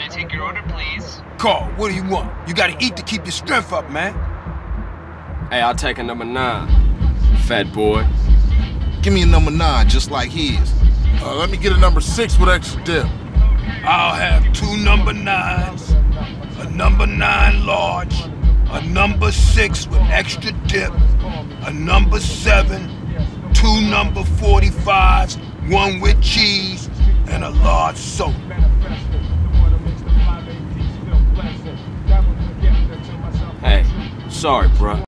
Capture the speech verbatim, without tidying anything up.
take your order, please? Carl, what do you want? You gotta eat to keep your strength up, man. Hey, I'll take a number nine, fat boy. Give me a number nine, just like his. Uh, let me get a number six with extra dip. I'll have two number nines, a number nine large, a number six with extra dip, a number seven, two number forty-fives, one with cheese, and a large soda. Hey, sorry, bruh.